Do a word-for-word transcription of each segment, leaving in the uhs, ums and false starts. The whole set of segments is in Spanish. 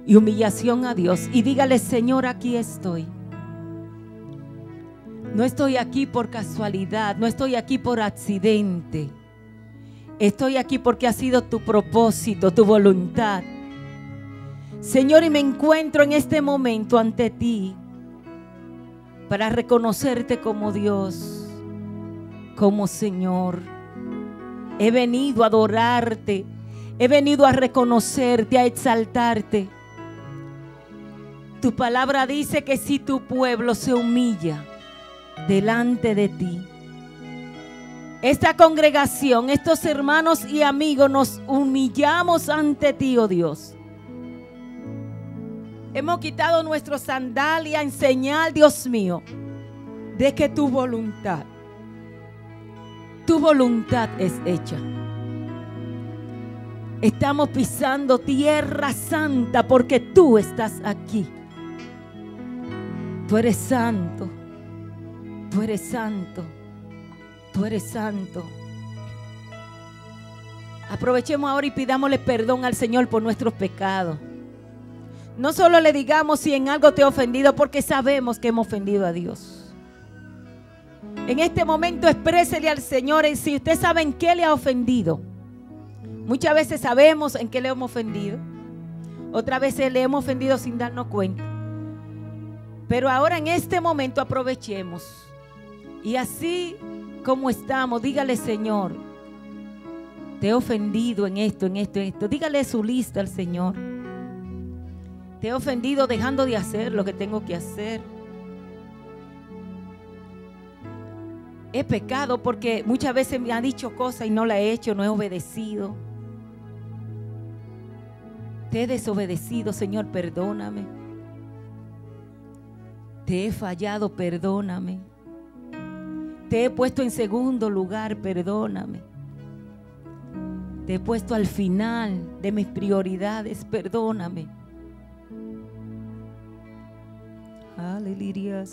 y humillación a Dios y dígale: Señor, aquí estoy. No estoy aquí por casualidad, no estoy aquí por accidente. Estoy aquí porque ha sido tu propósito, tu voluntad. Señor, y me encuentro en este momento ante ti para reconocerte como Dios, como Señor. He venido a adorarte, he venido a reconocerte, a exaltarte. Tu palabra dice que si tu pueblo se humilla delante de ti, esta congregación, estos hermanos y amigos, nos humillamos ante ti, oh Dios. Hemos quitado nuestras sandalias en señal, Dios mío, de que tu voluntad, tu voluntad es hecha. Estamos pisando tierra santa porque tú estás aquí. Tú eres santo, tú eres santo, tú eres santo. Aprovechemos ahora y pidámosle perdón al Señor por nuestros pecados. No solo le digamos si en algo te he ofendido, porque sabemos que hemos ofendido a Dios. En este momento exprésele al Señor si usted sabe en qué le ha ofendido. Muchas veces sabemos en qué le hemos ofendido. Otras veces le hemos ofendido sin darnos cuenta. Pero ahora en este momento aprovechemos. Y así como estamos, dígale: Señor, te he ofendido en esto, en esto, en esto. Dígale su lista al Señor. Te he ofendido dejando de hacer lo que tengo que hacer. He pecado porque muchas veces me han dicho cosas y no la he hecho, no he obedecido. Te he desobedecido, Señor, perdóname. Te he fallado, perdóname. Te he puesto en segundo lugar, perdóname. Te he puesto al final de mis prioridades, perdóname. Aleluya.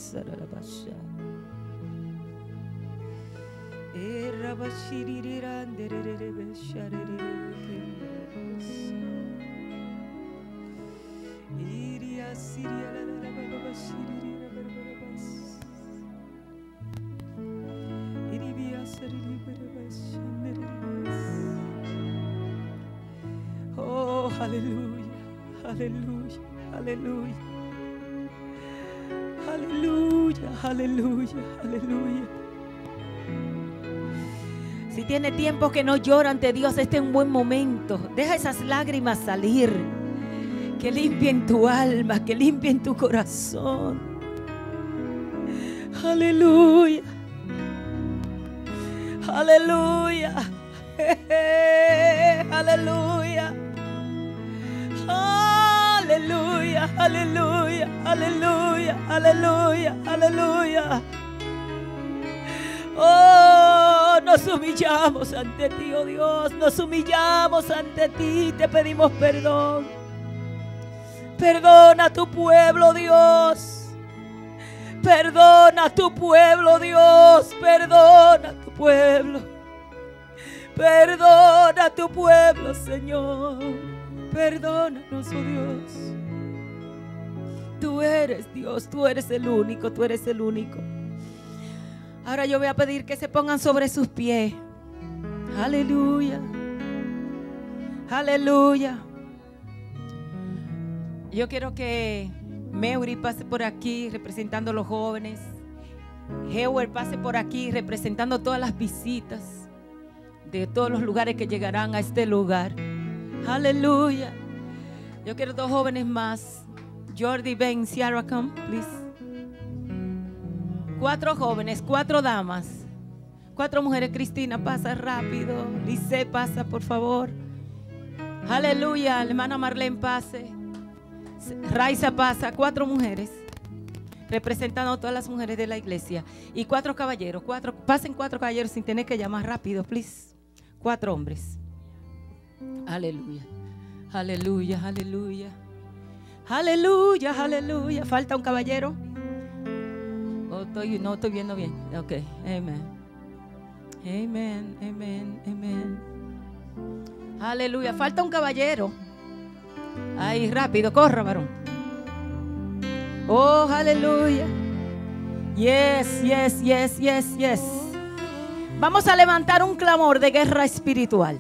Oh, aleluya, aleluya, aleluya. Aleluya, aleluya, aleluya. Si tiene tiempo que no llora ante Dios, este es un buen momento. Deja esas lágrimas salir, que limpien tu alma, que limpien tu corazón. Aleluya, aleluya, aleluya, aleluya, aleluya, aleluya, aleluya, aleluya. Oh, nos humillamos ante ti, oh Dios, nos humillamos ante ti, te pedimos perdón. Perdona a tu pueblo, Dios. Perdona a tu pueblo, Dios. Perdona a tu pueblo. Perdona a tu pueblo, Señor. Perdónanos, oh Dios. Tú eres Dios, tú eres el único, tú eres el único. Ahora yo voy a pedir que se pongan sobre sus pies. Aleluya. Aleluya. Yo quiero que Meury pase por aquí representando a los jóvenes. Howard pase por aquí representando todas las visitas de todos los lugares que llegarán a este lugar. Aleluya. Yo quiero dos jóvenes más. Jordi, Ben, Ciara, come, please. Cuatro jóvenes, cuatro damas, cuatro mujeres. Cristina, pasa rápido. Lice, pasa, por favor. Aleluya. La hermana Marlene, pase. Raiza, pasa. Cuatro mujeres representando a todas las mujeres de la iglesia. Y cuatro caballeros. Cuatro, pasen cuatro caballeros sin tener que llamar rápido, please. Cuatro hombres. Aleluya. Aleluya, aleluya. Aleluya, aleluya. Falta un caballero. Oh, estoy, no estoy viendo bien. Ok, amén. Amén, amén, amén. Aleluya. Falta un caballero. Ahí, rápido, corra, varón. Oh, aleluya. Yes, yes, yes, yes, yes. Vamos a levantar un clamor de guerra espiritual.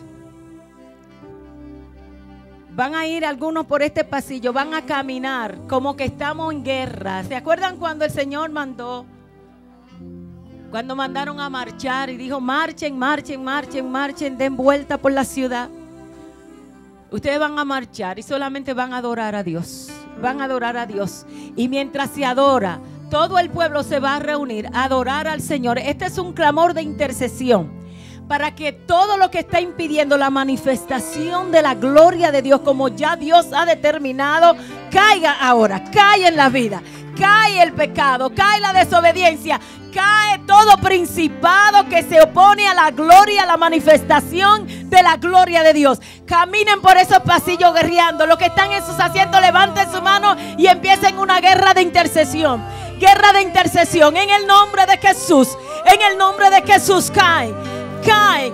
Van a ir algunos por este pasillo, van a caminar como que estamos en guerra. ¿Se acuerdan cuando el Señor mandó? Cuando mandaron a marchar y dijo: marchen, marchen, marchen, marchen, den vuelta por la ciudad. Ustedes van a marchar y solamente van a adorar a Dios. Van a adorar a Dios. Y mientras se adora, todo el pueblo se va a reunir a adorar al Señor. Este es un clamor de intercesión para que todo lo que está impidiendo la manifestación de la gloria de Dios, como ya Dios ha determinado, caiga ahora, cae en la vida, cae el pecado, cae la desobediencia, cae todo principado que se opone a la gloria, a la manifestación de la gloria de Dios. Caminen por esos pasillos guerreando. Los que están en sus asientos, levanten su mano y empiecen una guerra de intercesión. Guerra de intercesión en el nombre de Jesús. En el nombre de Jesús, cae. Cae,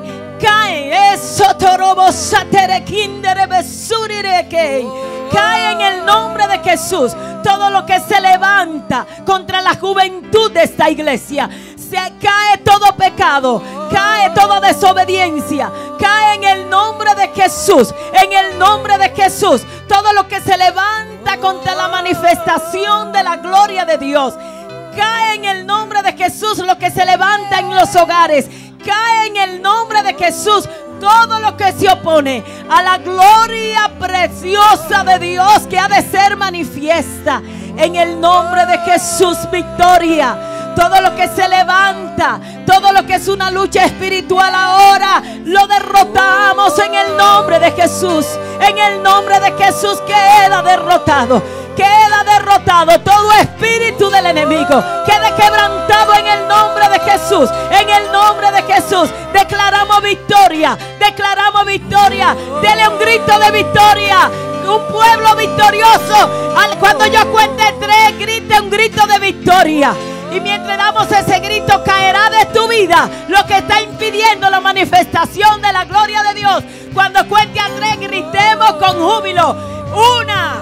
cae, eso torobo satere kindere besurire que cae en el nombre de Jesús. Todo lo que se levanta contra la juventud de esta iglesia, se cae todo pecado, cae toda desobediencia, cae en el nombre de Jesús. En el nombre de Jesús, todo lo que se levanta contra la manifestación de la gloria de Dios, cae en el nombre de Jesús. Lo que se levanta en los hogares, cae en el nombre de Jesús. Todo lo que se opone a la gloria preciosa de Dios que ha de ser manifiesta, en el nombre de Jesús, victoria. Todo lo que se levanta, todo lo que es una lucha espiritual ahora, lo derrotamos en el nombre de Jesús. En el nombre de Jesús queda derrotado. Queda derrotado todo espíritu del enemigo. Quede quebrantado en el nombre de Jesús. En el nombre de Jesús declaramos victoria. Declaramos victoria. Dele un grito de victoria. Un pueblo victorioso. Cuando yo cuente tres, grite un grito de victoria. Y mientras damos ese grito, caerá de tu vida lo que está impidiendo la manifestación de la gloria de Dios. Cuando cuente a tres, gritemos con júbilo. Una,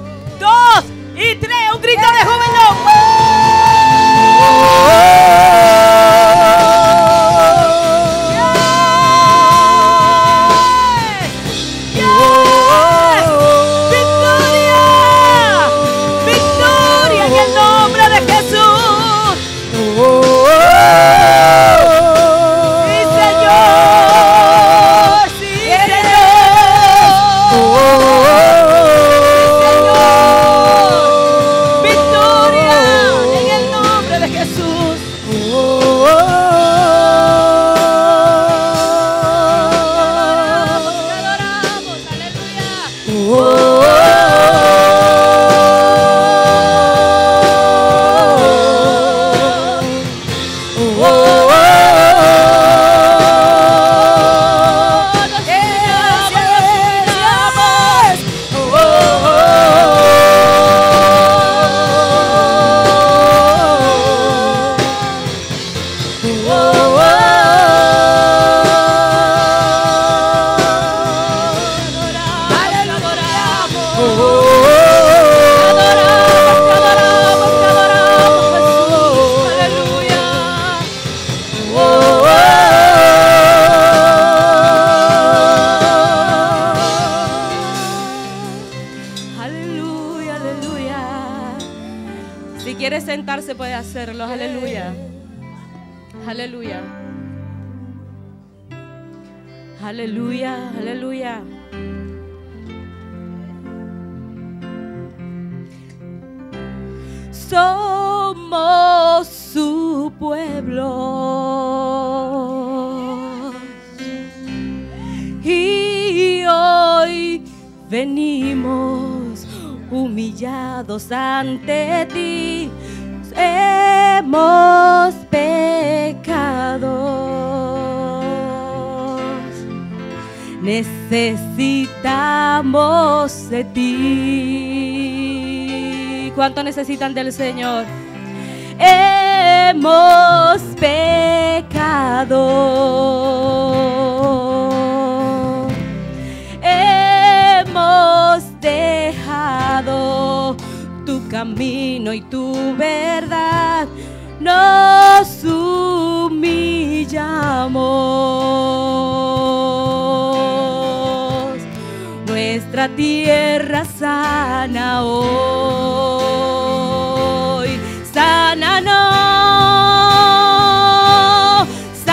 dos y tres. Un grito de júbilo. Yes. Yes. Victoria. Victoria en el nombre de Jesús. Sí, Señor. Sí, sentarse puede hacerlo. Aleluya. Aleluya. Aleluya. Aleluya. Somos su pueblo y hoy venimos humillados ante ti. Hemos pecado, necesitamos de ti. ¿Cuánto necesitan del Señor? Hemos pecado, hemos de tu camino y tu verdad nos humillamos. Nuestra tierra sana hoy, sánanos,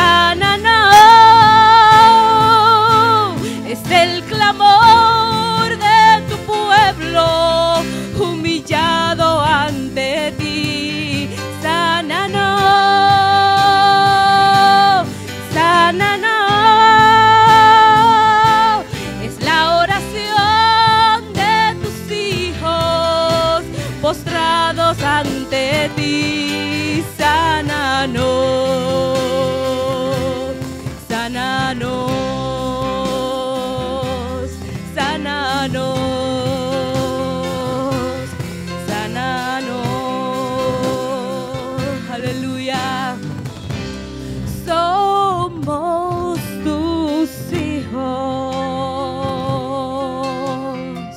sánanos. Es el clamor de tu pueblo humillado ante ti. Sánanos, sánanos. Es la oración de tus hijos postrados ante ti. Sánanos, sánanos, sánanos, sánanos. Aleluya. Somos tus hijos.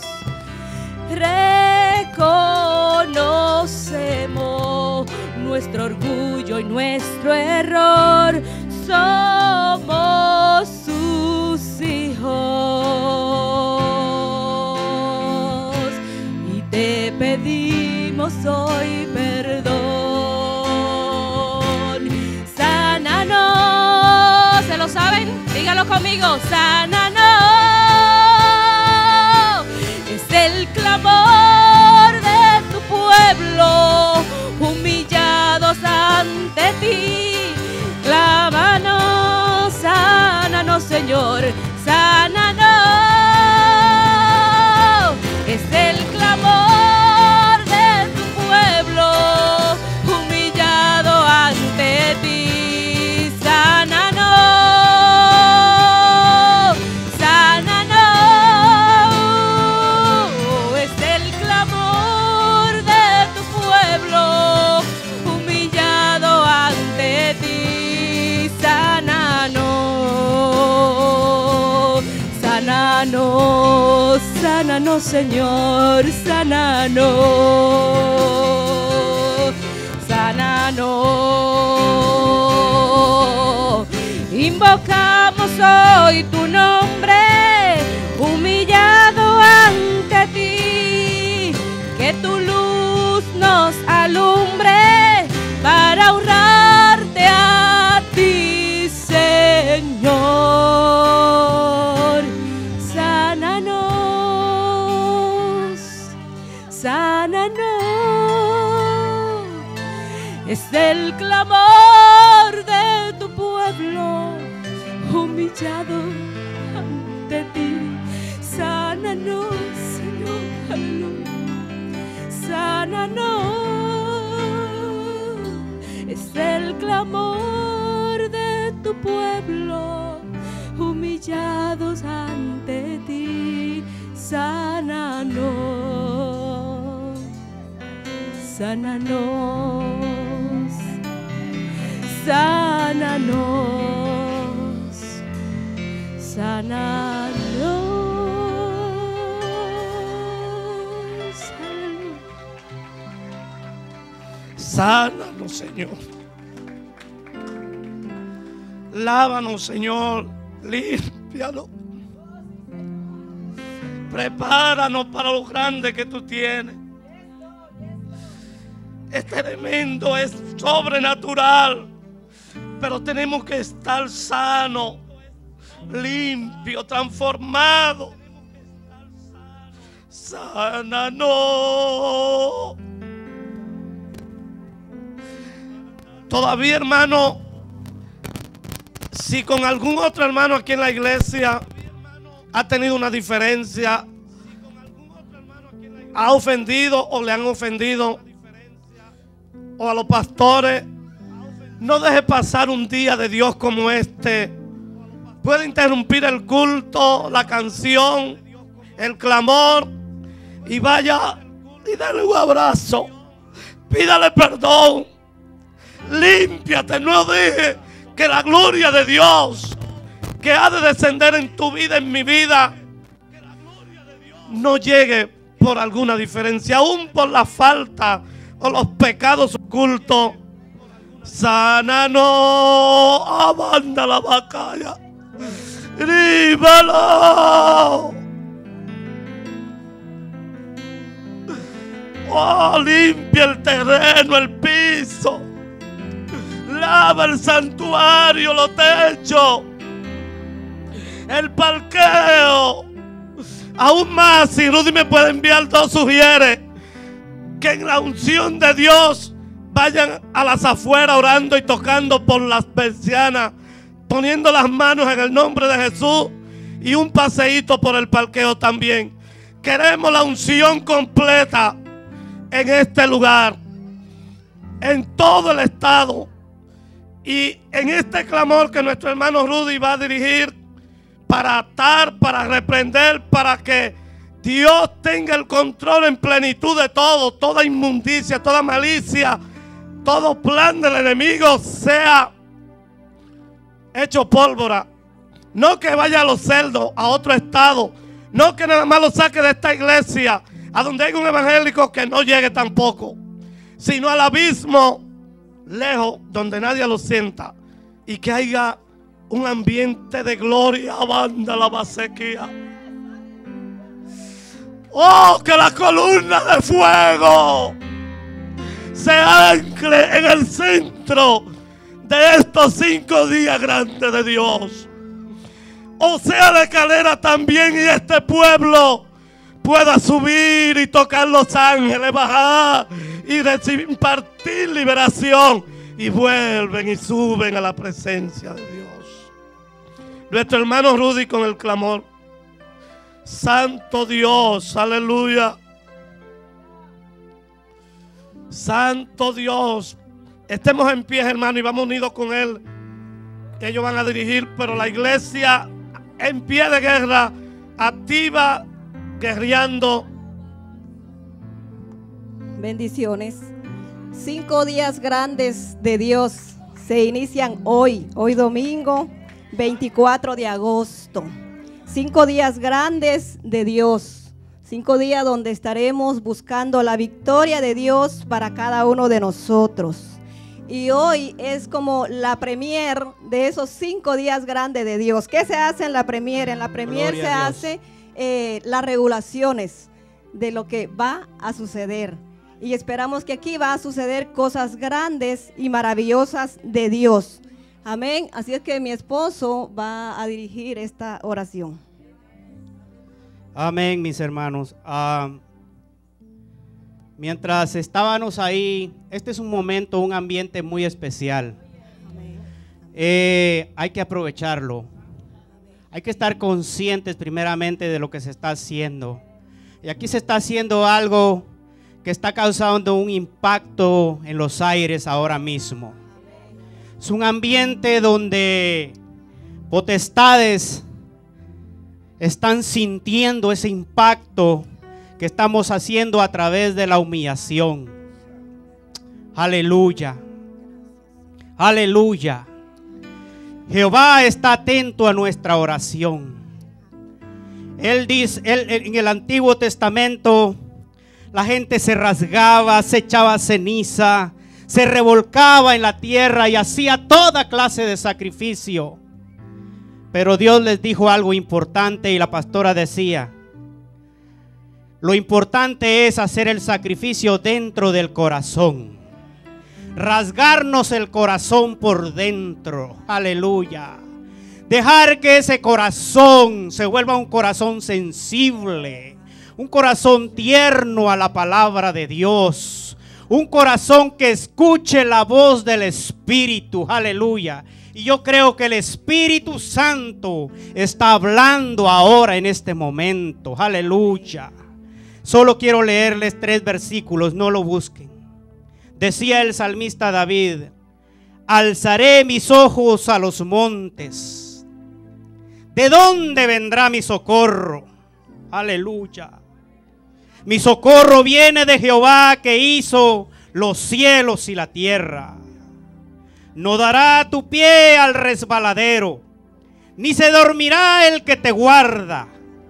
Reconocemos nuestro orgullo y nuestro error. Somos sus hijos y te pedimos hoy perdón. Sánanos, ¿se lo saben? Díganlo conmigo. Sánanos. Es el clamor de tu pueblo humillados ante ti. Clámanos, sánanos, Señor, sánanos. Es el clamor de tu pueblo humillado ante ti. Sánanos, sánanos. Es el clamor de tu pueblo humillado ante ti. Sánanos, sánanos, sánanos, Señor, sánanos, sánanos. Invocamos hoy tu nombre, humillado ante ti, que tu luz nos alumbre para honrarte a ti, Señor. Sánanos, sánanos. Es el clamor de tu pueblo humillado ante ti. Sánanos, Señor, aleluya. Sánanos. Es el clamor de tu pueblo humillados ante ti. Sánanos, sánanos, sánanos, sánanos. Sánanos, Señor. Lávanos, Señor. Límpianos. Prepáranos para lo grande que tú tienes. Este elemento es sobrenatural, pero tenemos que estar sanos, limpios, transformados. Sánanos. Todavía, hermano, si con algún otro hermano aquí en la iglesia ha tenido una diferencia, ha ofendido o le han ofendido, o a los pastores, no deje pasar un día de Dios como este. Puede interrumpir el culto, la canción, el clamor, y vaya y dale un abrazo, pídale perdón, límpiate. No deje que la gloria de Dios que ha de descender en tu vida, en mi vida, no llegue por alguna diferencia, aún por la falta o los pecados ocultos. Sánanos, abanda la bacalla, líbralo. Oh, limpia el terreno, el piso, lava el santuario, los techos, el parqueo. Aún más, si Rudy me puede enviar, todo sugiere que en la unción de Dios vayan a las afueras orando y tocando por las persianas, poniendo las manos en el nombre de Jesús, y un paseíto por el parqueo también. Queremos la unción completa en este lugar, en todo el estado, y en este clamor que nuestro hermano Rudy va a dirigir para atar, para reprender, para que Dios tenga el control en plenitud de todo, toda inmundicia, toda malicia, todo plan del enemigo sea hecho pólvora. No que vaya a los cerdos, a otro estado, no que nada más lo saque de esta iglesia, a donde hay un evangélico, que no llegue tampoco, sino al abismo lejos, donde nadie lo sienta, y que haya un ambiente de gloria. Banda la basequía. Oh, que la columna de fuego se ancle en el centro de estos cinco días grandes de Dios. O sea, la escalera también, y este pueblo pueda subir y tocar los ángeles, bajar y recibir, impartir liberación, y vuelven y suben a la presencia de Dios. Nuestro hermano Rudy con el clamor. Santo Dios, aleluya. Santo Dios. Estemos en pie, hermano, y vamos unidos con él. Ellos van a dirigir, pero la iglesia en pie de guerra, activa, guerreando. Bendiciones. Cinco días grandes de Dios se inician hoy, hoy domingo veinticuatro de agosto. Cinco días grandes de Dios. Cinco días donde estaremos buscando la victoria de Dios para cada uno de nosotros. Y hoy es como la premier de esos cinco días grandes de Dios. ¿Qué se hace en la premier? En la premier se hace eh, las regulaciones de lo que va a suceder. Y esperamos que aquí va a suceder cosas grandes y maravillosas de Dios. Amén. Así es que mi esposo va a dirigir esta oración. Amén, mis hermanos. Uh, mientras estábamos ahí, este es un momento, un ambiente muy especial. Eh, hay que aprovecharlo. Hay que estar conscientes primeramente de lo que se está haciendo. Y aquí se está haciendo algo que está causando un impacto en los aires ahora mismo. Es un ambiente donde potestades están sintiendo ese impacto que estamos haciendo a través de la humillación. Aleluya. Aleluya. Jehová está atento a nuestra oración. Él dice, él, en el Antiguo Testamento, la gente se rasgaba, se echaba ceniza, se revolcaba en la tierra y hacía toda clase de sacrificio. Pero Dios les dijo algo importante y la pastora decía: lo importante es hacer el sacrificio dentro del corazón. Rasgarnos el corazón por dentro. Aleluya. Dejar que ese corazón se vuelva un corazón sensible, un corazón tierno a la palabra de Dios, un corazón que escuche la voz del Espíritu. Aleluya. Y yo creo que el Espíritu Santo está hablando ahora en este momento. Aleluya. Solo quiero leerles tres versículos, no lo busquen. Decía el salmista David: alzaré mis ojos a los montes. ¿De dónde vendrá mi socorro? Aleluya. Mi socorro viene de Jehová, que hizo los cielos y la tierra. No dará tu pie al resbaladero, ni se dormirá el que te guarda.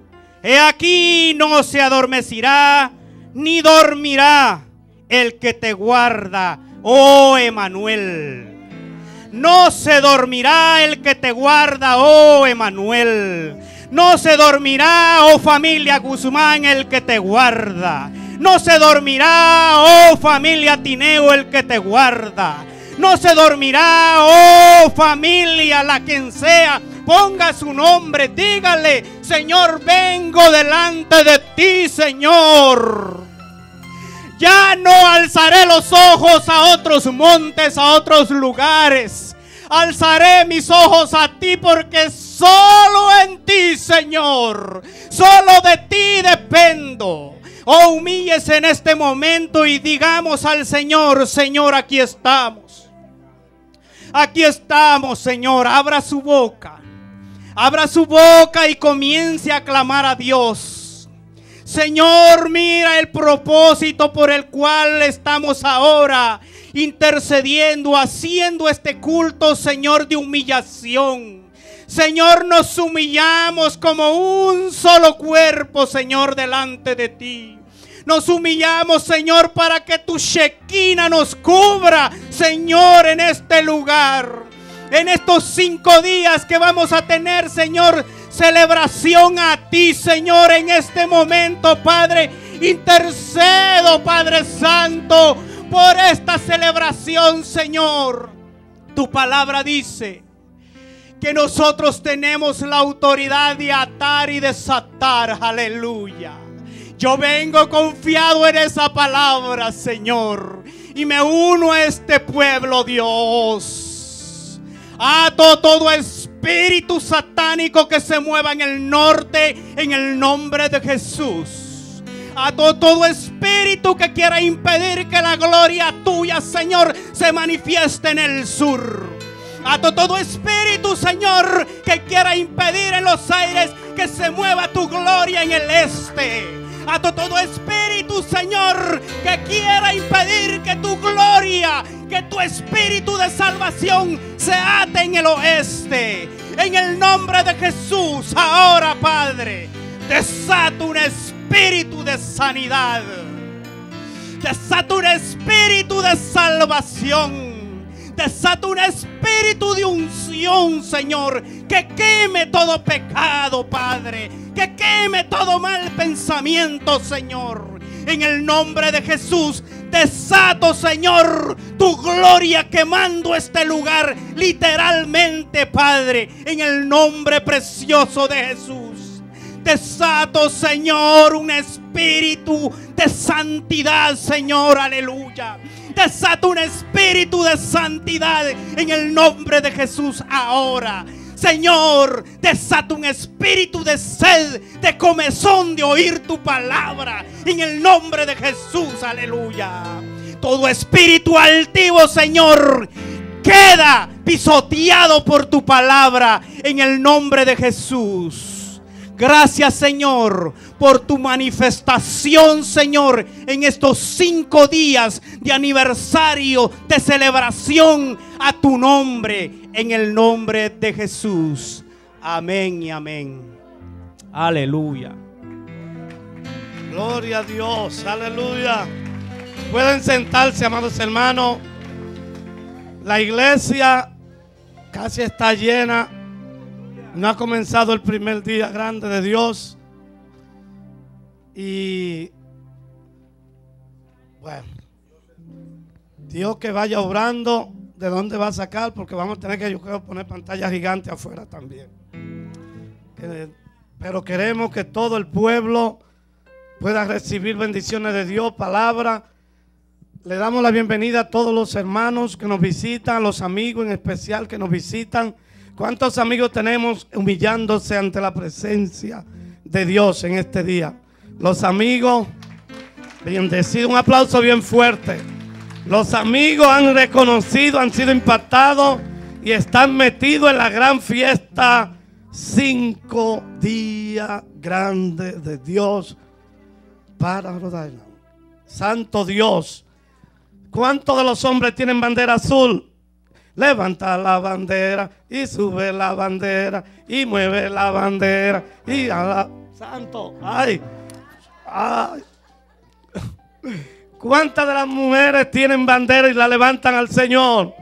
He aquí no se adormecerá ni dormirá el que te guarda, oh Emanuel. No se dormirá el que te guarda, oh Emanuel. No se dormirá, oh familia Guzmán, el que te guarda. No se dormirá, oh familia Tineo, el que te guarda. No se dormirá, oh familia, la quien sea. Ponga su nombre, dígale: Señor, vengo delante de ti, Señor. Ya no alzaré los ojos a otros montes, a otros lugares. Alzaré mis ojos a ti, porque solo en ti, Señor, solo de ti dependo. Oh, humíllese en este momento y digamos al Señor: Señor, aquí estamos. Aquí estamos, Señor. Abra su boca. Abra su boca y comience a clamar a Dios. Señor, mira el propósito por el cual estamos ahora intercediendo, haciendo este culto, Señor, de humillación. Señor, nos humillamos como un solo cuerpo, Señor, delante de ti. Nos humillamos, Señor, para que tu Shekinah nos cubra, Señor, en este lugar. En estos cinco días que vamos a tener, Señor, celebración a ti, Señor, en este momento, Padre. Intercedo, Padre Santo, por esta celebración, Señor. Tu palabra dice que nosotros tenemos la autoridad de atar y desatar. Aleluya. Yo vengo confiado en esa palabra, Señor, y me uno a este pueblo, Dios. Ato todo espíritu satánico que se mueva en el norte en el nombre de Jesús. Ato todo espíritu que quiera impedir que la gloria tuya, Señor, se manifieste en el sur. Ato todo espíritu, Señor, que quiera impedir en los aires que se mueva tu gloria en el este. Ato todo espíritu, Señor, que quiera impedir que tu gloria, que tu espíritu de salvación se ate en el oeste. En el nombre de Jesús, ahora, Padre, desato un espíritu de sanidad. Desato un espíritu de salvación. Desato un espíritu de unción, Señor, que queme todo pecado, Padre, que queme todo mal pensamiento, Señor. En el nombre de Jesús, desato, Señor, tu gloria quemando este lugar, literalmente, Padre, en el nombre precioso de Jesús. Desato, Señor, un espíritu de santidad, Señor, aleluya. Desato un espíritu de santidad en el nombre de Jesús ahora. Señor, desato un espíritu de sed, de comezón, de oír tu palabra en el nombre de Jesús, aleluya. Todo espíritu altivo, Señor, queda pisoteado por tu palabra en el nombre de Jesús. Gracias, Señor, por tu manifestación, Señor, en estos cinco días de aniversario, de celebración a tu nombre, en el nombre de Jesús. Amén y amén. Aleluya. Gloria a Dios, aleluya. Pueden sentarse, amados hermanos. La iglesia casi está llena. No ha comenzado el primer día grande de Dios. Y bueno, Dios que vaya obrando. ¿De dónde va a sacar? Porque vamos a tener que, yo creo, poner pantalla gigante afuera también. Que, pero queremos que todo el pueblo pueda recibir bendiciones de Dios, palabra. Le damos la bienvenida a todos los hermanos que nos visitan, a los amigos en especial que nos visitan. ¿Cuántos amigos tenemos humillándose ante la presencia de Dios en este día? Los amigos, bendecidos, un aplauso bien fuerte. Los amigos han reconocido, han sido impactados y están metidos en la gran fiesta. Cinco días grandes de Dios para Rhode Island. Santo Dios. ¿Cuántos de los hombres tienen bandera azul? Levanta la bandera y sube la bandera y mueve la bandera y a la... Santo, ay, ay. ¿Cuántas de las mujeres tienen bandera y la levantan al Señor?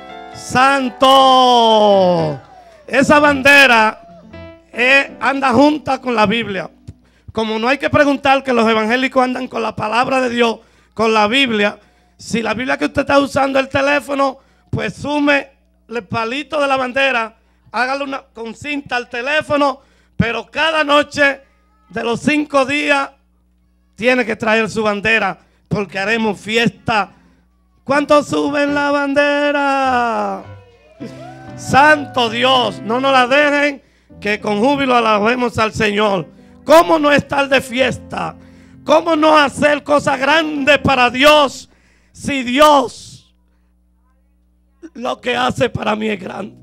Santo. Esa bandera eh, anda junta con la Biblia. Como no hay que preguntar que los evangélicos andan con la palabra de Dios, con la Biblia. Si la Biblia que usted está usando el teléfono, pues sume el palito de la bandera, hágale una con cinta al teléfono, pero cada noche de los cinco días tiene que traer su bandera, porque haremos fiesta. ¿Cuántos suben la bandera? Santo Dios, no nos la dejen, que con júbilo alabemos al Señor. ¿Cómo no estar de fiesta? ¿Cómo no hacer cosas grandes para Dios? Si Dios lo que hace para mí es grande.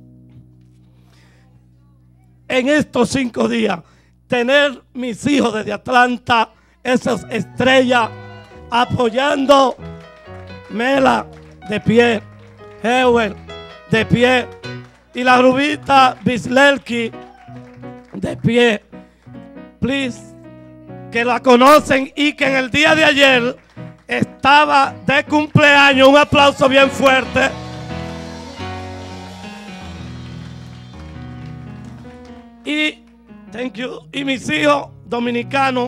En estos cinco días, tener mis hijos desde Atlanta, esas estrellas, apoyando, Mela de pie, Hewell de pie, y la rubita Bislelki de pie. Please, que la conocen y que en el día de ayer estaba de cumpleaños. Un aplauso bien fuerte. Y, thank you, y mis hijos dominicanos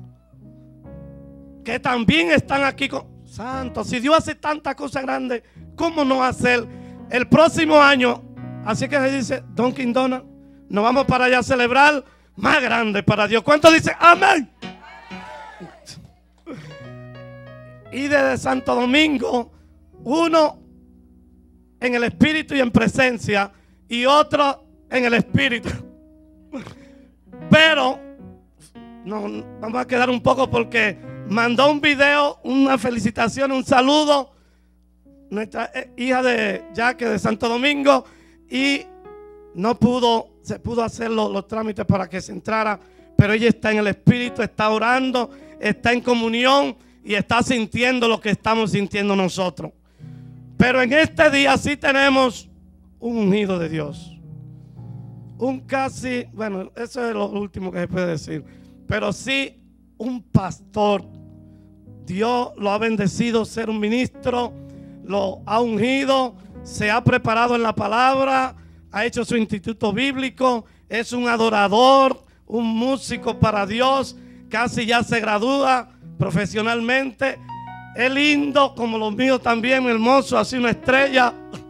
que también están aquí con Santo. Si Dios hace tantas cosas grandes, ¿cómo no hacer el próximo año? Así que se dice Dunkin' Donuts, nos vamos para allá a celebrar más grande para Dios. ¿Cuántos dicen amén? Y desde Santo Domingo, uno en el espíritu y en presencia, y otro en el espíritu. Pero no, vamos a quedar un poco porque mandó un video, una felicitación, un saludo, nuestra hija de Jack de Santo Domingo, y no pudo, se pudo hacer los, los trámites para que se entrara, pero ella está en el espíritu, está orando, está en comunión y está sintiendo lo que estamos sintiendo nosotros. Pero en este día sí tenemos un ungido de Dios. Un casi, bueno, eso es lo último que se puede decir, pero sí un pastor. Dios lo ha bendecido ser un ministro, lo ha ungido, se ha preparado en la palabra, ha hecho su instituto bíblico, es un adorador, un músico para Dios, casi ya se gradúa profesionalmente. Es lindo, como los míos también, hermoso, así una estrella.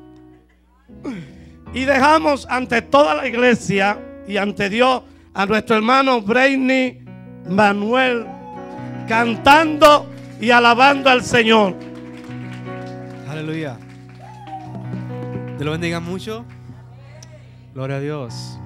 Y dejamos ante toda la iglesia y ante Dios a nuestro hermano Brainy Manuel cantando y alabando al Señor. Aleluya. Dios lo bendiga mucho. Gloria a Dios.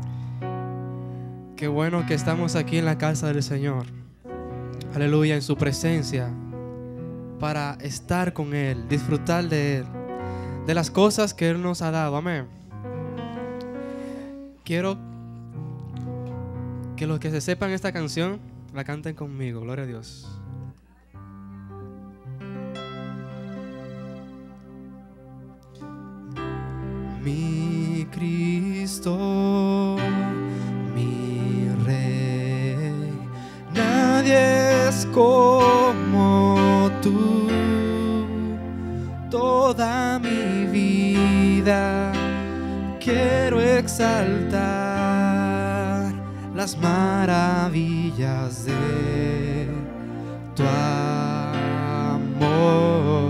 Qué bueno que estamos aquí en la casa del Señor. Aleluya, en su presencia, para estar con Él, disfrutar de Él, de las cosas que Él nos ha dado. Amén. Quiero que los que se sepan esta canción la canten conmigo. Gloria a Dios. Mi Cristo, mi Rey, nadie es como tú. Toda mi vida quiero exaltar las maravillas de tu amor.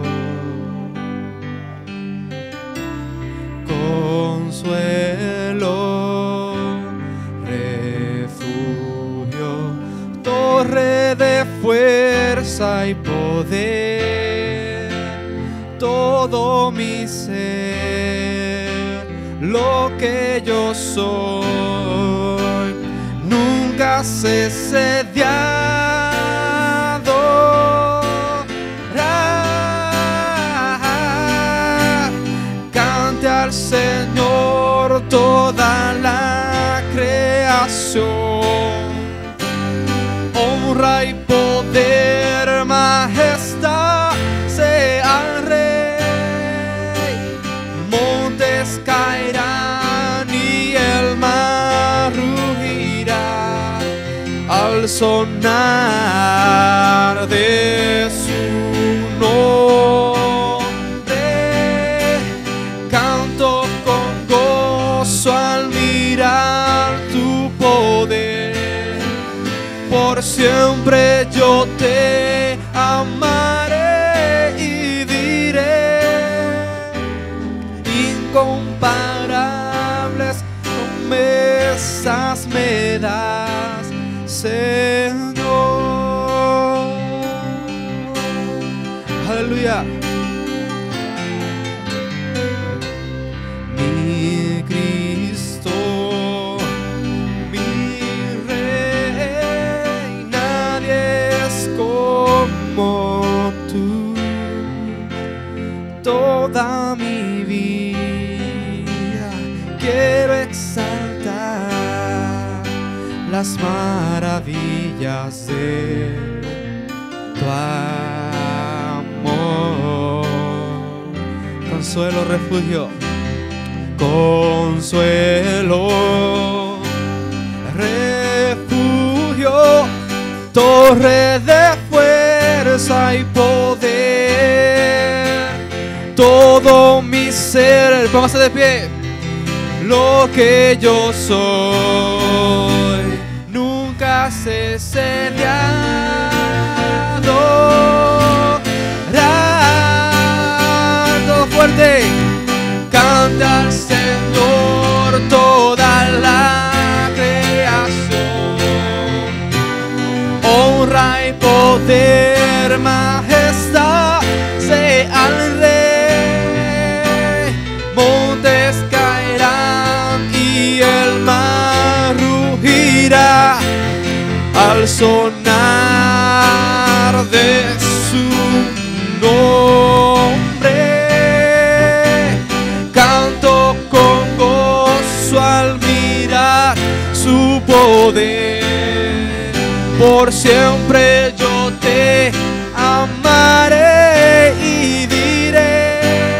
Consuelo, refugio, torre de fuerza y poder, todo mi ser, lo que yo soy, nunca cesé de adorar. Cante al Señor toda la creación, honra y poder, majestad sea al Rey. Montes caerán y el mar rugirá sonar de su nombre, canto con gozo al mirar tu poder. Por siempre yo te amaré y diré incomparables promesas me das, Señor. Aleluya. Mi Cristo, mi Rey, nadie es como tú. Toda mi vida quiero exaltar las maravillas de tu amor. Consuelo, refugio, consuelo, refugio, torre de fuerza y poder. Todo mi ser, póngase de pie. Lo que yo soy, nunca cesé de adorar. Todo fuerte, canta al Señor toda la creación. Honra y poder, majestad, sea al Rey. Montes caerán y el mar rugirá al sonar de su nombre. Canto con gozo al mirar su poder. Por siempre yo te amaré y diré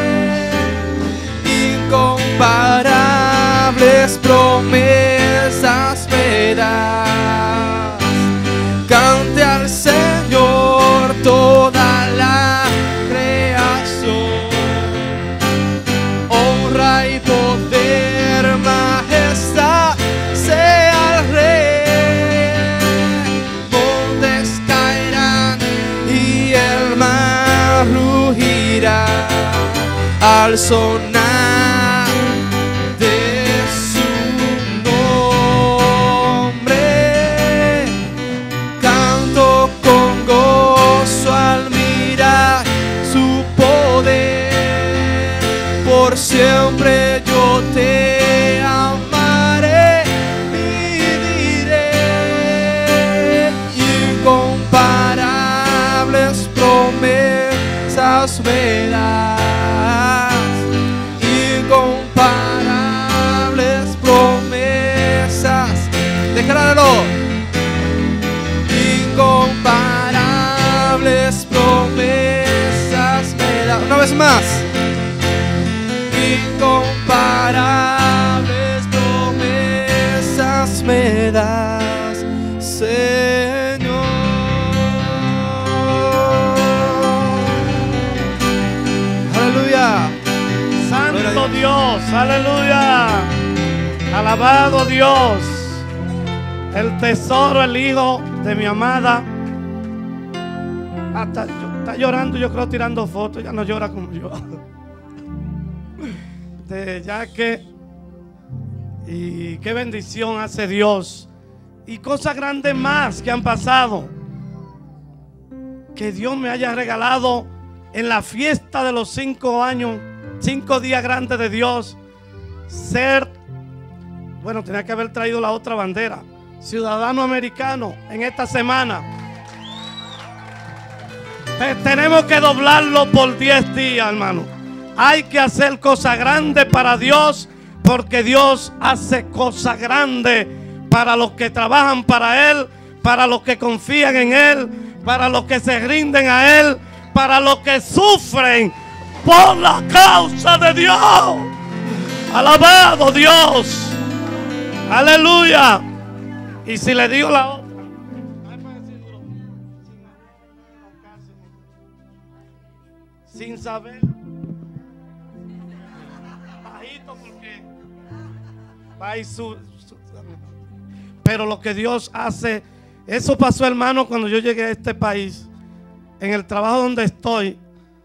incomparables promesas me das. Cante al Señor toda la creación. Honra y poder, majestad, sea al Rey. Montes caerán y el mar rugirá al sonar de su nombre. Canto con gozo al mirar su poder. Por siempre yo te amaré y diré incomparables promesas me das. Incomparables promesas, decláralo. Incomparables promesas me das. Una vez más. Incomparables promesas me das, Señor. Aleluya. Santo Dios, aleluya. Alabado Dios. El tesoro, el hijo de mi amada. Hasta está llorando, yo creo, tirando fotos. Ya no llora como yo. De ya que y qué bendición hace Dios. Y cosas grandes más que han pasado. Que Dios me haya regalado en la fiesta de los cinco años, cinco días grandes de Dios, ser, bueno, tenía que haber traído la otra bandera, ciudadano americano en esta semana. Pero tenemos que doblarlo por diez días, hermano. Hay que hacer cosas grandes para Dios, porque Dios hace cosas grandes para los que trabajan para Él, para los que confían en Él, para los que se rinden a Él, para los que sufren por la causa de Dios. Alabado Dios. Aleluya. Y si le digo la otra, sin saber. Bajito porque va y su, su- pero lo que Dios hace, eso pasó, hermano, cuando yo llegué a este país. En el trabajo donde estoy,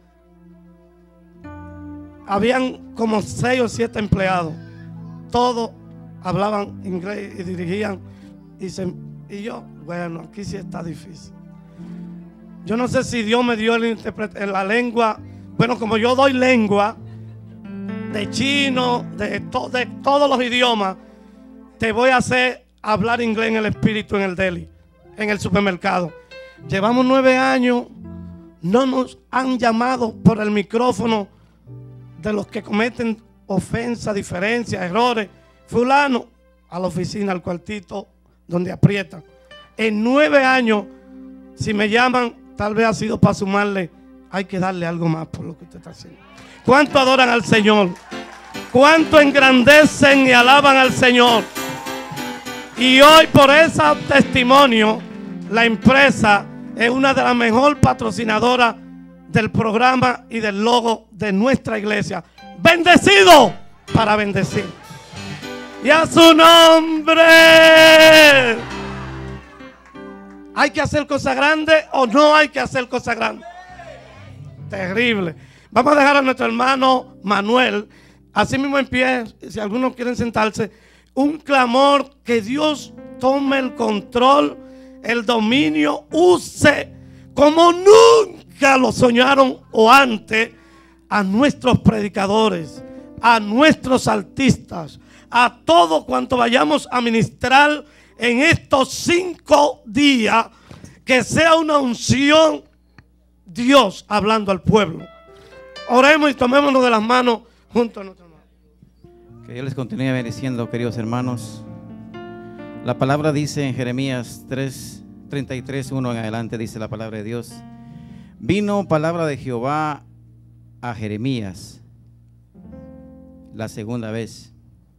habían como seis o siete empleados. Todos hablaban inglés y dirigían. Y, se, y yo, bueno, aquí sí está difícil. Yo no sé si Dios me dio el intérprete en la lengua. Bueno, como yo doy lengua de chino, de, to, de todos los idiomas, te voy a hacer hablar inglés en el espíritu en el deli, en el supermercado. Llevamos nueve años, no nos han llamado por el micrófono de los que cometen ofensas, diferencias, errores. Fulano, a la oficina, al cuartito donde aprietan. En nueve años, si me llaman, tal vez ha sido para sumarle, hay que darle algo más por lo que usted está haciendo. ¿Cuánto adoran al Señor? ¿Cuánto engrandecen y alaban al Señor? Y hoy, por ese testimonio, la empresa es una de las mejores patrocinadoras del programa y del logo de nuestra iglesia. Bendecido para bendecir. Y a su nombre. ¿Hay que hacer cosas grandes o no hay que hacer cosas grandes? Terrible. Vamos a dejar a nuestro hermano Manuel, así mismo en pie, si algunos quieren sentarse, un clamor que Dios tome el control, el dominio, use como nunca lo soñaron o antes a nuestros predicadores, a nuestros artistas, a todo cuanto vayamos a ministrar en estos cinco días, que sea una unción, Dios hablando al pueblo. Oremos y tomémonos de las manos junto a nuestro hermano. Que Dios les continúe bendiciendo, queridos hermanos. La palabra dice en Jeremías tres, treinta y tres, uno en adelante, dice la palabra de Dios: vino palabra de Jehová a Jeremías la segunda vez.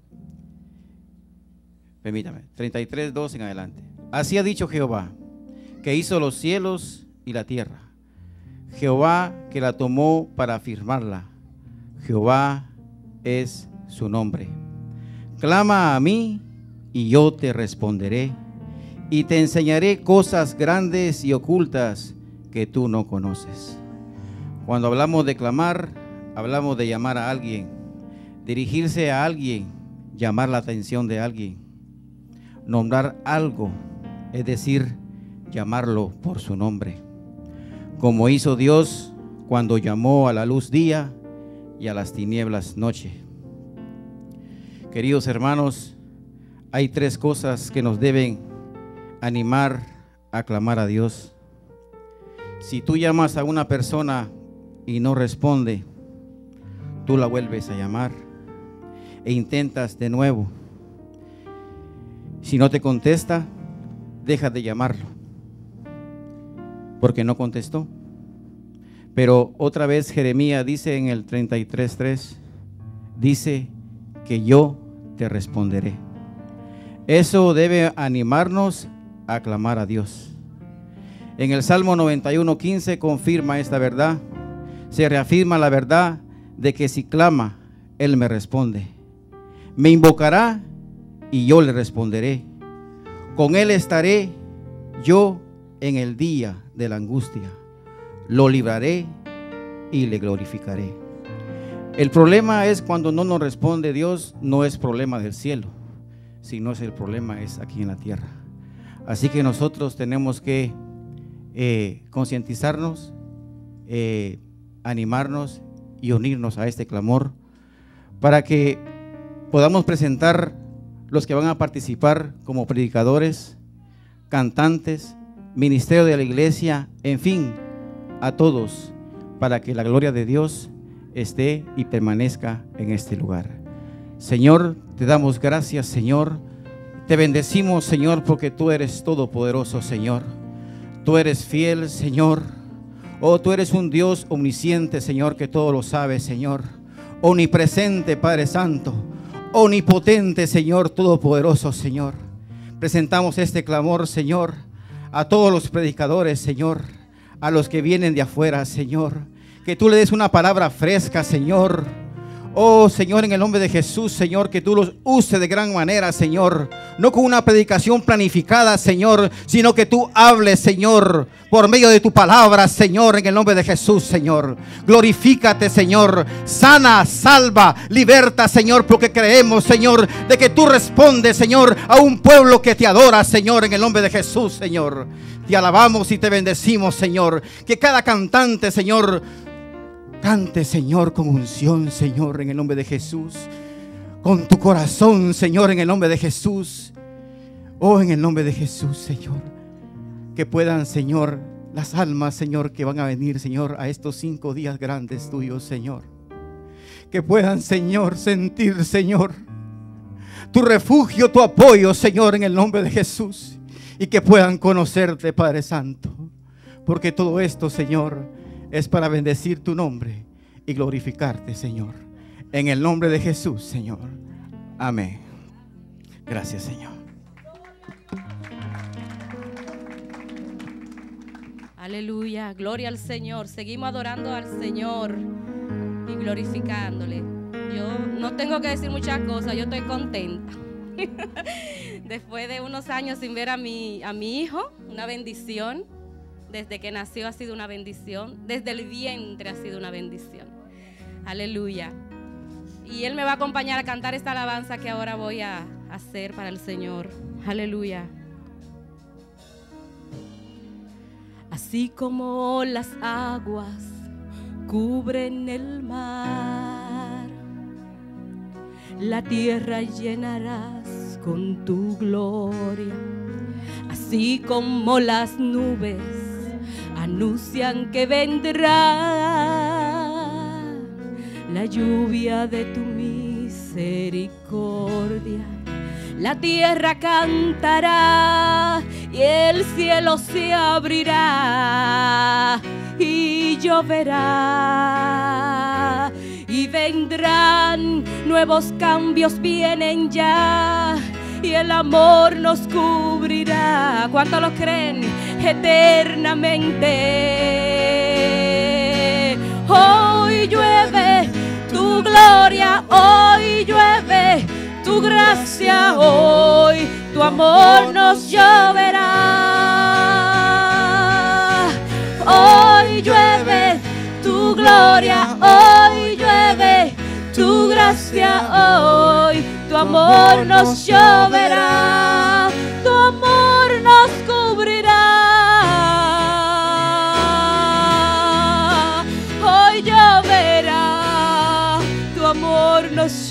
Permítame, treinta y tres, dos en adelante. Así ha dicho Jehová, que hizo los cielos y la tierra, Jehová que la tomó para afirmarla, Jehová es su nombre. Clama a mí y yo te responderé, y te enseñaré cosas grandes y ocultas que tú no conoces. Cuando hablamos de clamar, hablamos de llamar a alguien, dirigirse a alguien, llamar la atención de alguien, nombrar algo, es decir, llamarlo por su nombre, como hizo Dios cuando llamó a la luz día y a las tinieblas noche. Queridos hermanos, hay tres cosas que nos deben animar a clamar a Dios. Si tú llamas a una persona y no responde, tú la vuelves a llamar e intentas de nuevo. Si no te contesta, deja de llamarlo, porque no contestó. Pero otra vez Jeremías dice en el treinta y tres, tres, dice que yo te responderé. Eso debe animarnos a clamar a Dios. En el Salmo noventa y uno, quince confirma esta verdad. Se reafirma la verdad de que si clama, Él me responde. Me invocará y yo le responderé. Con Él estaré yo en el día de la angustia. Lo libraré y le glorificaré. El problema es cuando no nos responde Dios, no es problema del cielo, sino es el problema es aquí en la tierra. Así que nosotros tenemos que eh, concientizarnos, eh, animarnos y unirnos a este clamor para que podamos presentar los que van a participar como predicadores, cantantes, ministerio de la iglesia, en fin, a todos, para que la gloria de Dios esté y permanezca en este lugar. Señor, te damos gracias, Señor. Te bendecimos, Señor, porque tú eres todopoderoso, Señor. Tú eres fiel, Señor. Oh, tú eres un Dios omnisciente, Señor, que todo lo sabe, Señor. Omnipresente, Padre Santo. Omnipotente, Señor, todopoderoso, Señor. Presentamos este clamor, Señor, a todos los predicadores, Señor, a los que vienen de afuera, Señor, que tú le des una palabra fresca, Señor. Oh, Señor, en el nombre de Jesús, Señor, que tú los uses de gran manera, Señor. No con una predicación planificada, Señor, sino que tú hables, Señor, por medio de tu palabra, Señor, en el nombre de Jesús, Señor. Glorifícate, Señor. Sana, salva, liberta, Señor, porque creemos, Señor, de que tú respondes, Señor, a un pueblo que te adora, Señor, en el nombre de Jesús, Señor. Te alabamos y te bendecimos, Señor. Que cada cantante, Señor, cante, Señor, con unción, Señor, en el nombre de Jesús. Con tu corazón, Señor, en el nombre de Jesús. Oh, en el nombre de Jesús, Señor. Que puedan, Señor, las almas, Señor, que van a venir, Señor, a estos cinco días grandes tuyos, Señor. Que puedan, Señor, sentir, Señor, tu refugio, tu apoyo, Señor, en el nombre de Jesús. Y que puedan conocerte, Padre Santo. Porque todo esto, Señor, es para bendecir tu nombre y glorificarte, Señor. En el nombre de Jesús, Señor. Amén. Gracias, Señor. Aleluya, gloria al Señor. Seguimos adorando al Señor y glorificándole. Yo no tengo que decir muchas cosas, yo estoy contenta. Después de unos años sin ver a mi, a mi hijo, una bendición. Desde que nació ha sido una bendición. Desde el vientre ha sido una bendición. Aleluya. Y Él me va a acompañar a cantar esta alabanza que ahora voy a hacer para el Señor. Aleluya. Así como las aguas cubren el mar, la tierra llenarás con tu gloria. Así como las nubes anuncian que vendrá la lluvia de tu misericordia, la tierra cantará y el cielo se abrirá y lloverá y vendrán nuevos cambios, vienen ya y el amor nos cubrirá. ¿Cuántos lo creen? Eternamente. Hoy llueve tu gloria, hoy llueve tu gracia, hoy tu amor nos lloverá. Hoy llueve tu gloria, hoy llueve tu gracia, hoy tu amor nos lloverá, tu amor nos cubrirá. Hoy lloverá, tu amor nos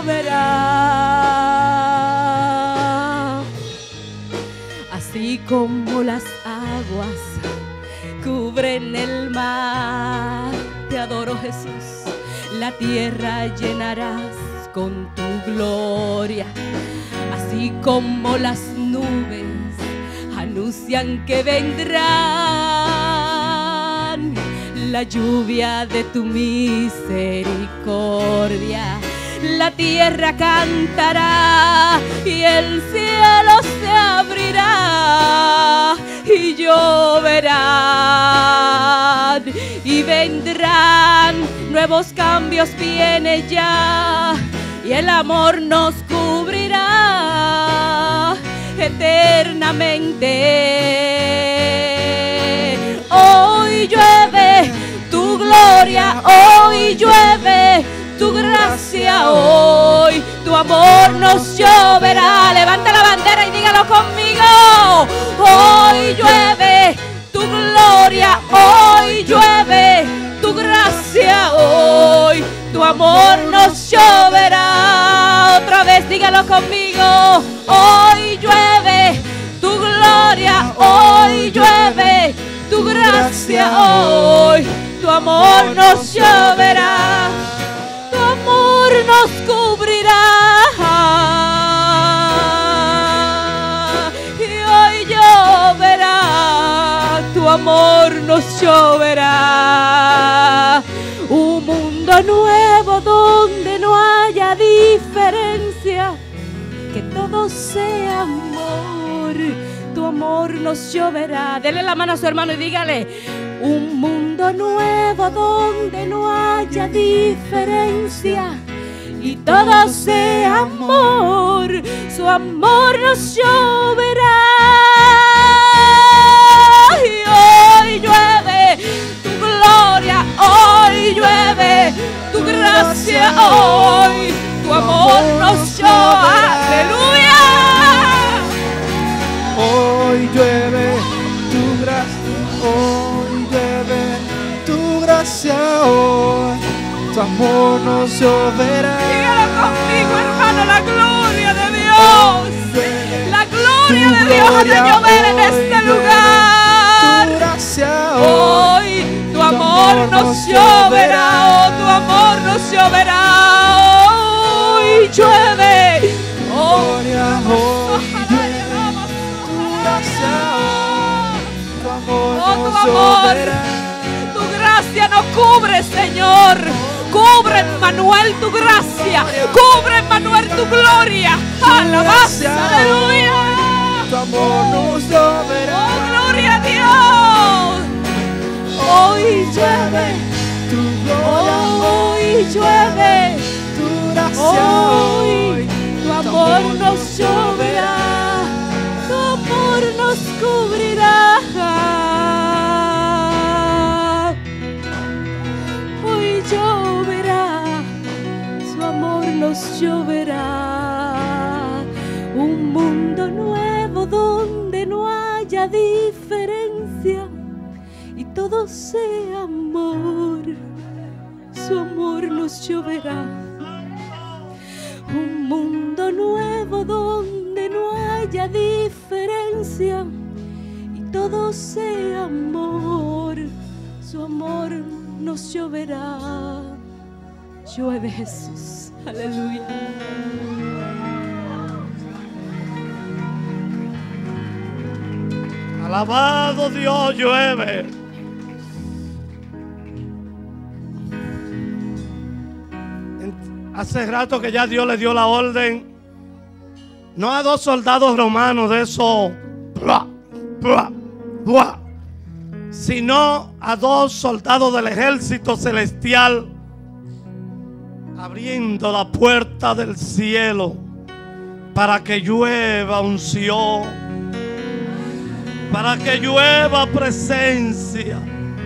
lloverá. Así como las aguas cubren el mar, te adoro, Jesús, la tierra llenarás con tu gloria. Así como las nubes anuncian que vendrán la lluvia de tu misericordia, la tierra cantará y el cielo se abrirá y lloverán y vendrán nuevos cambios, viene ya y el amor nos cubrirá eternamente. Hoy llueve tu gloria, hoy llueve tu gracia, hoy tu amor nos lloverá. Levanta la bandera y dígalo conmigo. Hoy llueve tu gloria, hoy llueve tu gracia, hoy tu amor nos lloverá. Otra vez dígalo conmigo. Hoy llueve tu gloria, hoy llueve tu gracia, hoy tu amor nos lloverá, tu amor nos cubrirá. Y hoy lloverá, tu amor nos lloverá. Un mundo nuevo donde no haya diferencia, que todo sea amor, tu amor nos lloverá. Dele la mano a su hermano y dígale: Un mundo nuevo donde no haya diferencia y todo sea amor, su amor nos lloverá. Y hoy llueve tu gloria, hoy llueve tu gracia, hoy tu amor nos lloverá. Aleluya. Hoy llueve tu gracia, hoy llueve tu gracia, hoy tu amor nos lloverá. Dígalo conmigo, hermano, la gloria de Dios. La gloria de Dios ha de llover en este lugar. Tu gracia, hoy tu amor nos lloverá, oh, tu amor nos lloverá. Hoy llueve, oh, gloria, hoy tu gracia, tu amor oh, tu nos amor, lloverá. tu gracia nos cubre, Señor. Cubre, Emmanuel, tu gracia. Cubre, Emmanuel, tu gloria. Alabanza, aleluya. Tu amor nos lloverá. Oh, gloria a Dios. Hoy llueve Tu gloria, hoy llueve tu gracia, hoy tu amor nos lloverá, tu amor nos cubrirá. Hoy lloverá, su amor nos lloverá. Un mundo nuevo donde no haya diferencia y todo sea amor, su amor nos lloverá. Un mundo nuevo donde no haya diferencia y todo sea amor, su amor nos lloverá. Llueve, Jesús, aleluya. Alabado Dios, llueve. Hace rato que ya Dios le dio la orden, no a dos soldados romanos de esos, bla, bla, bla, sino a dos soldados del ejército celestial, abriendo la puerta del cielo para que llueva unción, para que llueva presencia,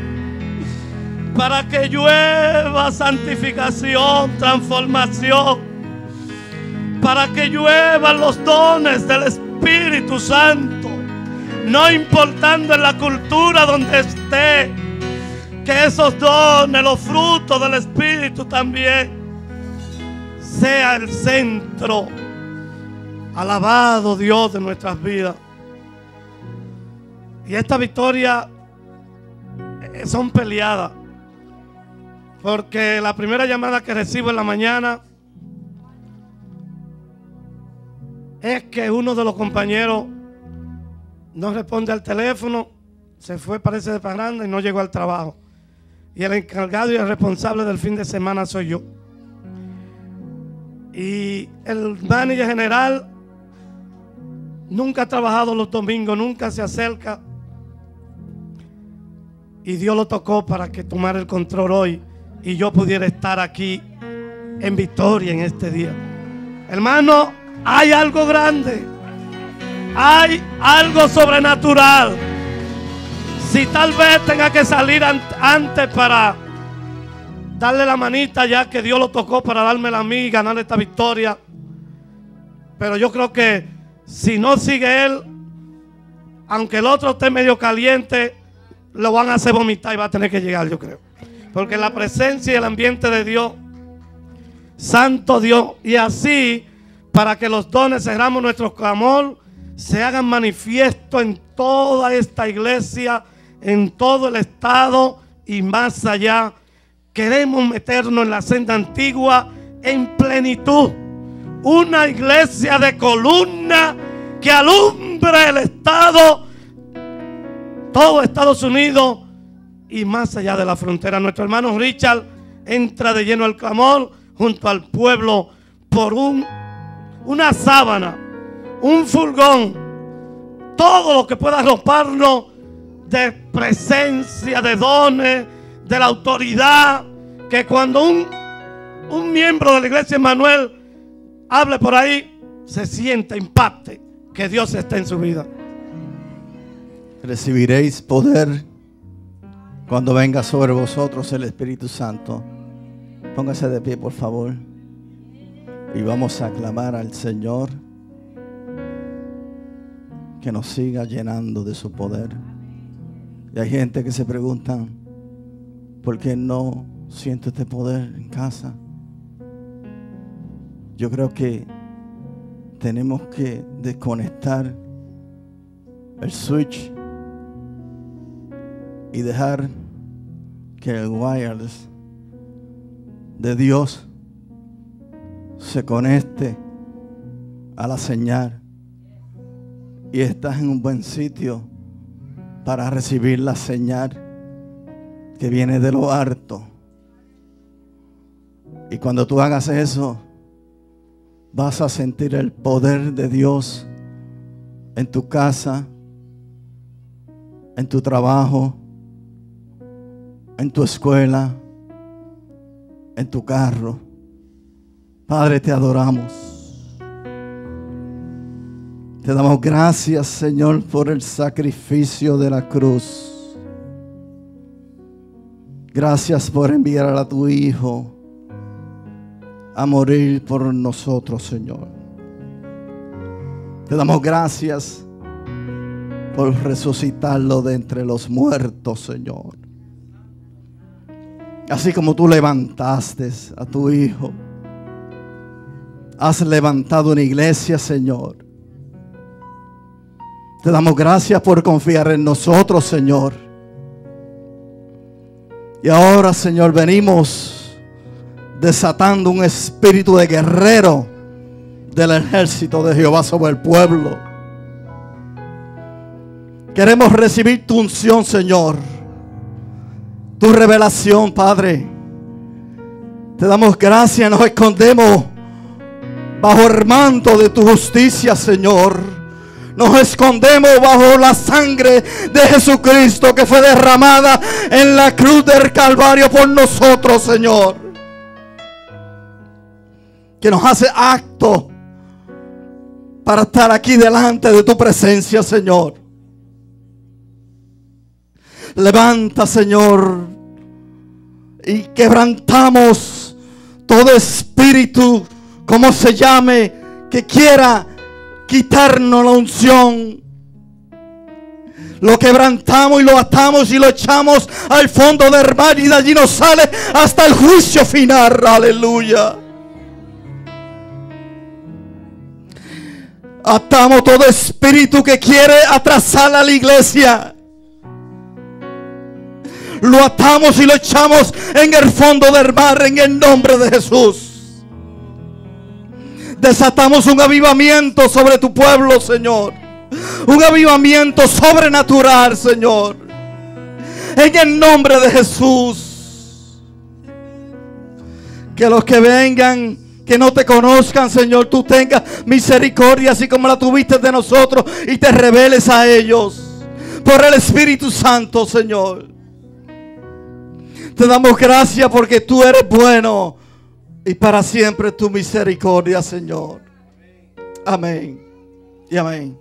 para que llueva santificación, transformación, para que lluevan los dones del Espíritu Santo, no importando en la cultura donde esté, que esos dones, los frutos del Espíritu también sea el centro. Alabado Dios de nuestras vidas. Y esta victoria son peleadas, porque la primera llamada que recibo en la mañana es que uno de los compañeros no responde al teléfono, se fue, parece, de parranda y no llegó al trabajo. Y el encargado y el responsable del fin de semana soy yo. Y el manager general nunca ha trabajado los domingos, nunca se acerca. Y Dios lo tocó para que tomara el control hoy y yo pudiera estar aquí en victoria en este día. Hermano, hay algo grande, hay algo sobrenatural. Si tal vez tenga que salir an- antes para darle la manita, ya que Dios lo tocó para dármela a mí y ganar esta victoria, pero yo creo que si no sigue él, aunque el otro esté medio caliente, lo van a hacer vomitar y va a tener que llegar, yo creo. Porque la presencia y el ambiente de Dios, Santo Dios, y así, para que los dones, cerramos nuestro clamor, se hagan manifiesto en toda esta iglesia, en todo el estado y más allá. Queremos meternos en la senda antigua en plenitud. Una iglesia de columna que alumbre el estado, todo Estados Unidos y más allá de la frontera. Nuestro hermano Richard entra de lleno al clamor junto al pueblo por un, una sábana, un furgón, todo lo que pueda arroparnos de presencia, de dones, de la autoridad, que cuando un, un miembro de la iglesia Emmanuel hable por ahí, se sienta, impacte que Dios está en su vida. Recibiréis poder cuando venga sobre vosotros el Espíritu Santo. Póngase de pie, por favor, y vamos a aclamar al Señor que nos siga llenando de su poder. Y hay gente que se pregunta, ¿por qué no siento este poder en casa? Yo creo que tenemos que desconectar el switch y dejar que el wireless de Dios se conecte a la señal, y estás en un buen sitio para recibir la señal que viene de lo alto. Y cuando tú hagas eso, vas a sentir el poder de Dios en tu casa, en tu trabajo, en tu escuela, en tu carro. Padre, te adoramos. Te damos gracias, Señor, por el sacrificio de la cruz. Gracias por enviar a tu Hijo a morir por nosotros, Señor. Te damos gracias por resucitarlo de entre los muertos, Señor. Así como tú levantaste a tu Hijo, has levantado una iglesia, Señor. Te damos gracias por confiar en nosotros, Señor. Y ahora, Señor, venimos desatando un espíritu de guerrero del ejército de Jehová sobre el pueblo. Queremos recibir tu unción, Señor, tu revelación, Padre. Te damos gracias, nos escondemos bajo el manto de tu justicia, Señor. Nos escondemos bajo la sangre de Jesucristo que fue derramada en la cruz del Calvario por nosotros, Señor. Que nos hace acto para estar aquí delante de tu presencia, Señor. Levanta, Señor, y quebrantamos todo espíritu, como se llame, que quiera quitarnos la unción. Lo quebrantamos y lo atamos y lo echamos al fondo del mar, y de allí nos sale hasta el juicio final. Aleluya. Atamos todo espíritu que quiere atrasar a la iglesia. Lo atamos y lo echamos en el fondo del mar en el nombre de Jesús. Desatamos un avivamiento sobre tu pueblo, Señor. Un avivamiento sobrenatural, Señor. En el nombre de Jesús. Que los que vengan, que no te conozcan, Señor, tú tengas misericordia, así como la tuviste de nosotros, y te reveles a ellos por el Espíritu Santo, Señor. Te damos gracias porque tú eres bueno y para siempre tu misericordia, Señor. Amén y amén.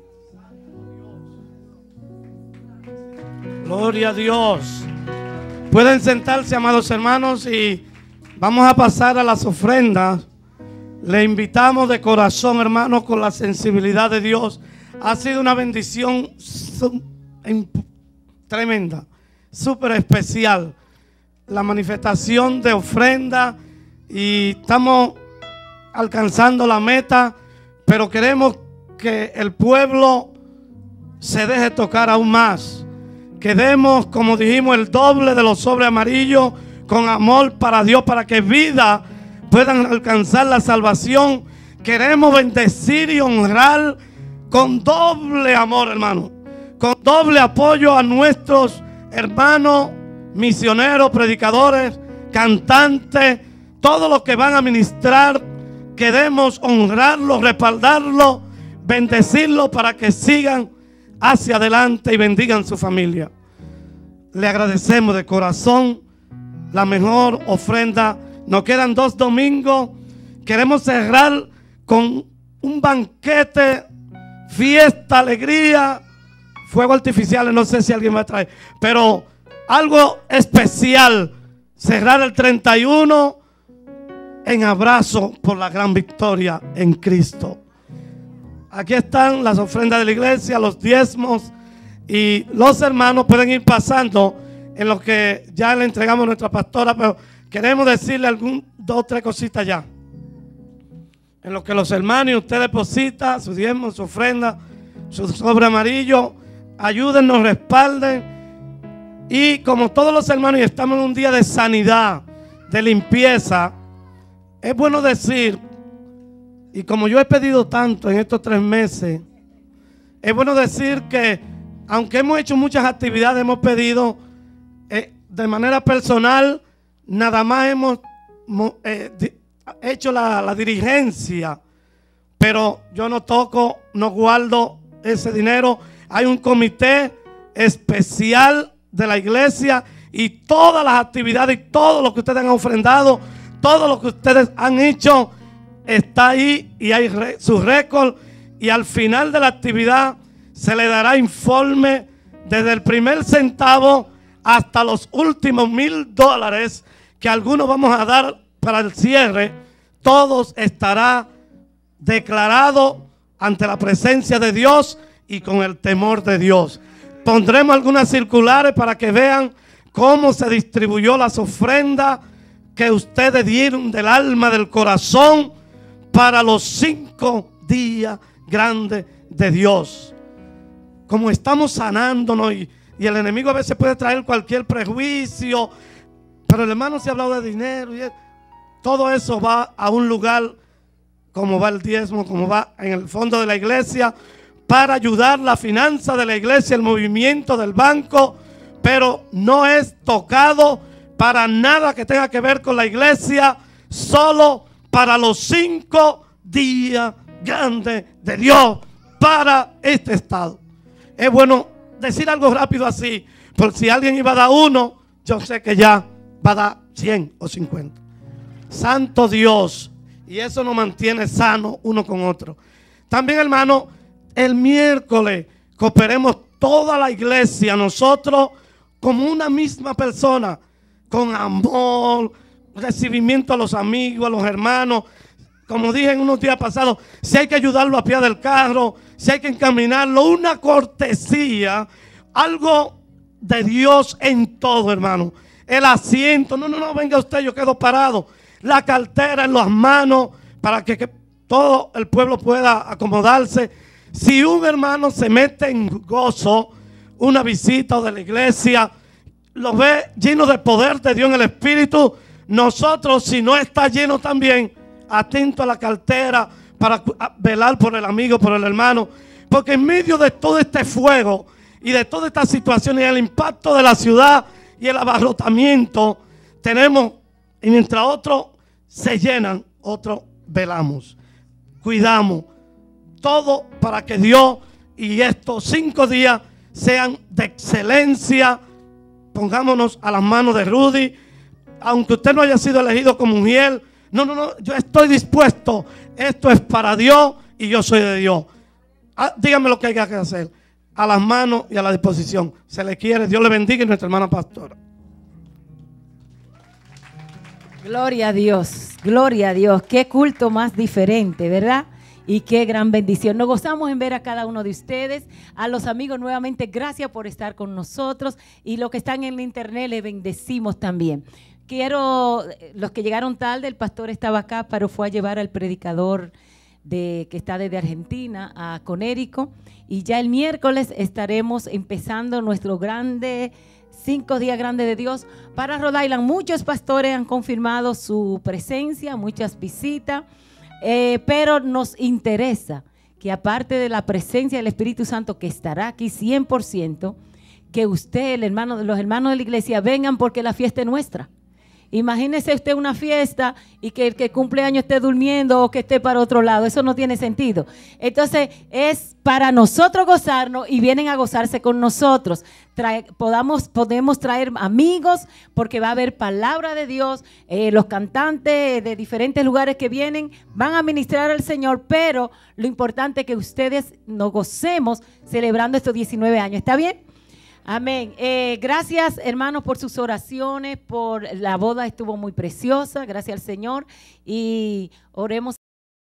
Gloria a Dios. Pueden sentarse, amados hermanos, y vamos a pasar a las ofrendas. Le invitamos de corazón, hermanos, con la sensibilidad de Dios. Ha sido una bendición tremenda, súper especial, la manifestación de ofrenda, y estamos alcanzando la meta, pero queremos que el pueblo se deje tocar aún más, que demos, como dijimos, el doble de los sobres amarillos con amor para Dios, para que vida puedan alcanzar la salvación. Queremos bendecir y honrar con doble amor, hermano, con doble apoyo a nuestros hermanos misioneros, predicadores, cantantes, todos los que van a ministrar. Queremos honrarlos, respaldarlos, bendecirlos para que sigan hacia adelante y bendigan su familia. le agradecemos de corazón la mejor ofrenda. Nos quedan dos domingos. Queremos cerrar con un banquete, fiesta, alegría, fuegos artificiales. No sé si alguien va a traer, pero algo especial. Cerrar el treinta y uno en abrazo por la gran victoria en Cristo. Aquí están las ofrendas de la iglesia, los diezmos, y los hermanos pueden ir pasando en lo que ya le entregamos a nuestra pastora, pero queremos decirle algún, dos o tres cositas ya. En lo que los hermanos y usted deposita su diezmo, su ofrenda, su sobre amarillo, ayúdennos, respalden. Y como todos los hermanos, y estamos en un día de sanidad, de limpieza, es bueno decir, y como yo he pedido tanto en estos tres meses, es bueno decir que aunque hemos hecho muchas actividades, hemos pedido eh, de manera personal, nada más hemos eh, di, hecho la, la dirigencia, pero yo no toco, no guardo ese dinero. Hay un comité especial de la iglesia y todas las actividades y todo lo que ustedes han ofrendado, todo lo que ustedes han hecho está ahí y hay re, su récord, y al final de la actividad se le dará informe desde el primer centavo hasta los últimos mil dólares que algunos vamos a dar para el cierre. Todos estará declarado ante la presencia de Dios y con el temor de Dios. Pondremos algunas circulares para que vean cómo se distribuyó las ofrendas que ustedes dieron del alma, del corazón, para los cinco días grandes de Dios. Como estamos sanándonos y, y el enemigo a veces puede traer cualquier prejuicio, pero el hermano se ha hablado de dinero y todo eso va a un lugar como va el diezmo, como va en el fondo de la iglesia, para ayudar la finanza de la iglesia, el movimiento del banco, pero no es tocado para nada que tenga que ver con la iglesia, solo para los cinco días grandes de Dios para este estado. Es bueno decir algo rápido así, porque si alguien iba a dar uno, yo sé que ya va a dar cien o cincuenta. Santo Dios, y eso nos mantiene sanos uno con otro. También, hermano, el miércoles cooperemos toda la iglesia, nosotros como una misma persona, con amor, recibimiento a los amigos, a los hermanos. Como dije en unos días pasados, si hay que ayudarlo a pie del carro, si hay que encaminarlo, una cortesía, algo de Dios en todo, hermano. El asiento, no, no, no, venga usted, yo quedo parado. La cartera en las manos para que, que todo el pueblo pueda acomodarse. Si un hermano se mete en gozo, una visita de la iglesia, lo ve lleno de poder de Dios en el Espíritu, nosotros, si no está lleno también, atento a la cartera para velar por el amigo, por el hermano, porque en medio de todo este fuego y de toda esta situación y el impacto de la ciudad y el abarrotamiento, tenemos, y mientras otros se llenan, otros velamos, cuidamos, todo para que Dios y estos cinco días sean de excelencia. Pongámonos a las manos de Rudy, aunque usted no haya sido elegido como mujer. No, no, no, yo estoy dispuesto. Esto es para Dios y yo soy de Dios. Ah, dígame lo que hay que hacer. A las manos y a la disposición. Se le quiere. Dios le bendiga, y nuestra hermana pastora. Gloria a Dios, gloria a Dios. Qué culto más diferente, ¿verdad? Y qué gran bendición. Nos gozamos en ver a cada uno de ustedes. A los amigos nuevamente, gracias por estar con nosotros. Y los que están en el internet, les bendecimos también. Quiero, los que llegaron tarde, el pastor estaba acá, pero fue a llevar al predicador de, que está desde Argentina, a Conérico. Y ya el miércoles estaremos empezando nuestro grande, cinco días grandes de Dios para Rhode Island. Muchos pastores han confirmado su presencia, muchas visitas. Eh, pero nos interesa que aparte de la presencia del Espíritu Santo que estará aquí cien por ciento, que usted, el hermano, los hermanos de la iglesia vengan, porque la fiesta es nuestra. Imagínese usted una fiesta y que el que cumple años esté durmiendo o que esté para otro lado. Eso no tiene sentido. Entonces es para nosotros gozarnos y vienen a gozarse con nosotros. Trae, podamos, podemos traer amigos porque va a haber palabra de Dios. Eh, los cantantes de diferentes lugares que vienen van a ministrar al Señor, pero lo importante es que ustedes nos gocemos celebrando estos diecinueve años. ¿Está bien? Amén. Eh, gracias, hermanos, por sus oraciones, por la boda estuvo muy preciosa, gracias al Señor, y oremos.